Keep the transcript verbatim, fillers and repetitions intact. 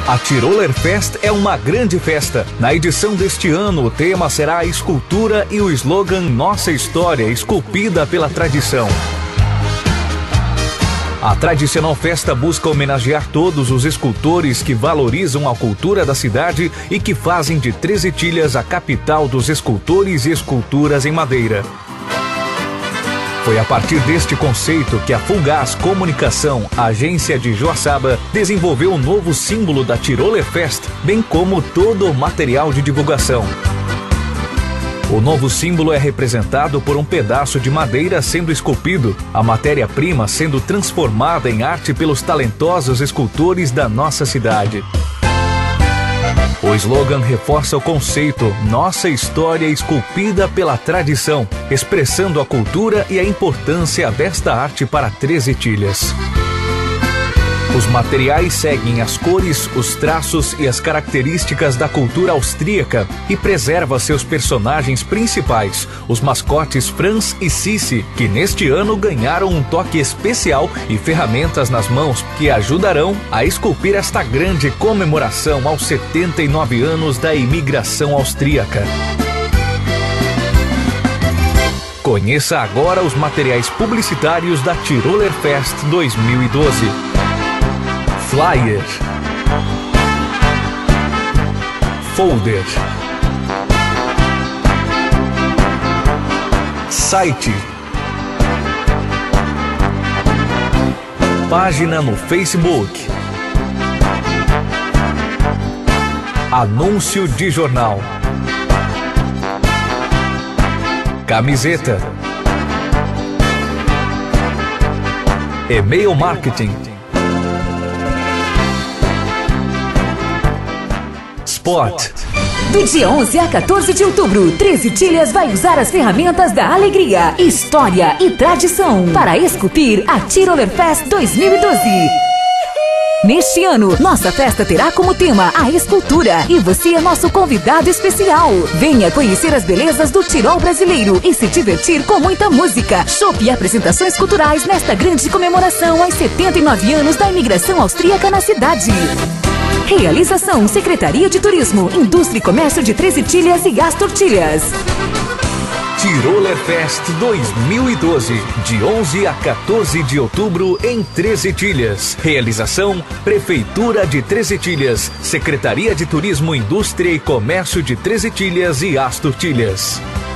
A Tiroler Fest é uma grande festa. Na edição deste ano, o tema será a escultura e o slogan Nossa História, esculpida pela tradição. A tradicional festa busca homenagear todos os escultores que valorizam a cultura da cidade e que fazem de Treze Itilhas a capital dos escultores e esculturas em madeira. Foi a partir deste conceito que a Fulgaz Comunicação, agência de Joaçaba, desenvolveu um novo símbolo da Tiroler Fest, bem como todo o material de divulgação. O novo símbolo é representado por um pedaço de madeira sendo esculpido, a matéria-prima sendo transformada em arte pelos talentosos escultores da nossa cidade. O slogan reforça o conceito Nossa História esculpida pela tradição, expressando a cultura e a importância desta arte para Treze Itilhas. Os materiais seguem as cores, os traços e as características da cultura austríaca e preserva seus personagens principais, os mascotes Franz e Sissi, que neste ano ganharam um toque especial e ferramentas nas mãos que ajudarão a esculpir esta grande comemoração aos setenta e nove anos da imigração austríaca. Conheça agora os materiais publicitários da Tiroler Fest dois mil e doze. Flyer, folder, site, página no Facebook, anúncio de jornal, camiseta, e-mail marketing, Spot. Do dia onze a quatorze de outubro, Treze Itilhas vai usar as ferramentas da alegria, história e tradição para esculpir a Tiroler Fest dois mil e doze. Neste ano, nossa festa terá como tema a escultura e você é nosso convidado especial. Venha conhecer as belezas do Tirol brasileiro e se divertir com muita música, chopp e apresentações culturais nesta grande comemoração aos setenta e nove anos da imigração austríaca na cidade. Realização: Secretaria de Turismo, Indústria e Comércio de Treze Itilhas e Astor Tilhas. Tiroler Fest dois mil e doze, de onze a quatorze de outubro em Treze Itilhas. Realização: Prefeitura de Treze Itilhas, Secretaria de Turismo, Indústria e Comércio de Treze Itilhas e Astor Tilhas.